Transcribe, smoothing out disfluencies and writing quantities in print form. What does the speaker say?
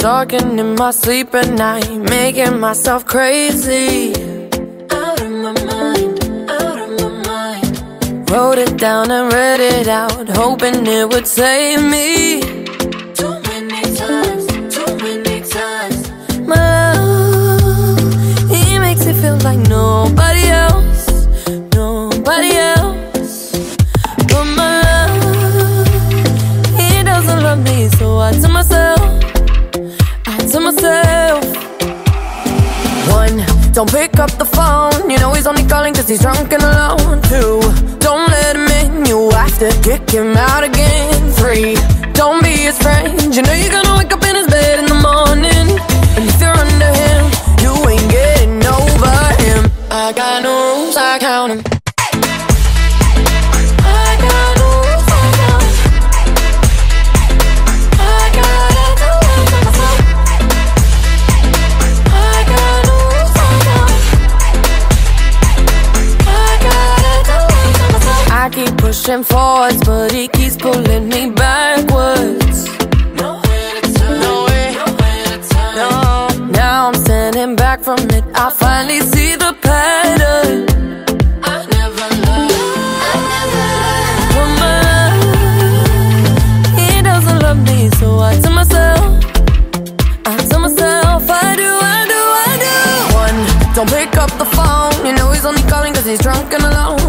talking in my sleep at night, making myself crazy. Out of my mind, out of my mind. Wrote it down and read it out, hoping it would save me. Too many times, too many times. My love, he makes me feel like nobody else, nobody else. But my love, he doesn't love me, so I tell myself, one, don't pick up the phone, you know he's only calling cause he's drunk and alone. Two, don't let him in, you have to kick him out again. Three, don't be his friend, you know you're gonna wake up in his bed in the morning. And if you're under him, you ain't getting over him. I got no rules, I count them. I keep pushing forwards, but he keeps pulling me backwards. Nowhere to turn, nowhere to turn. No. Now I'm standing back from it, I finally see the pattern. I never loved, but my love, he doesn't love me, so I tell myself, I do. One, don't pick up the phone, you know he's only calling cause he's drunk and alone.